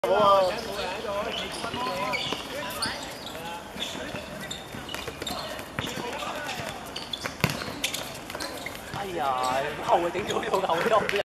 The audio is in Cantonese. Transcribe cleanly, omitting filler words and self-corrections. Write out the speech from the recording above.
哎呀，後衞頂住呢個後衞都唔知。